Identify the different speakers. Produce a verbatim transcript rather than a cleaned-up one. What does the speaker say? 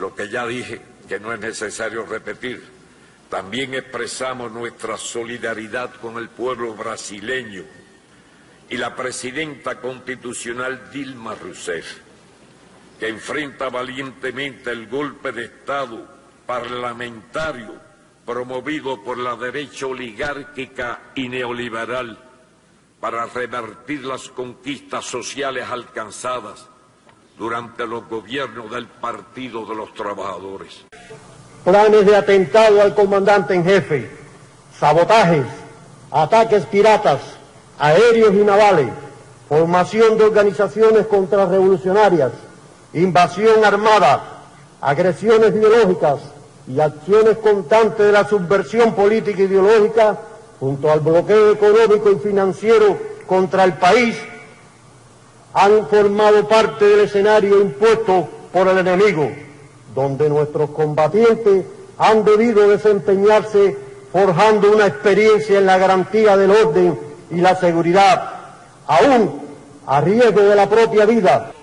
Speaker 1: lo que ya dije, que no es necesario repetir. También expresamos nuestra solidaridad con el pueblo brasileño y la presidenta constitucional Dilma Rousseff, que enfrenta valientemente el golpe de Estado parlamentario promovido por la derecha oligárquica y neoliberal para revertir las conquistas sociales alcanzadas durante los gobiernos del Partido de los Trabajadores.
Speaker 2: Planes de atentado al comandante en jefe, sabotajes, ataques piratas, aéreos y navales, formación de organizaciones contrarrevolucionarias, invasión armada, agresiones ideológicas y acciones constantes de la subversión política e ideológica, junto al bloqueo económico y financiero contra el país, han formado parte del escenario impuesto por el enemigo, donde nuestros combatientes han debido desempeñarse forjando una experiencia en la garantía del orden y la seguridad, aún a riesgo de la propia vida.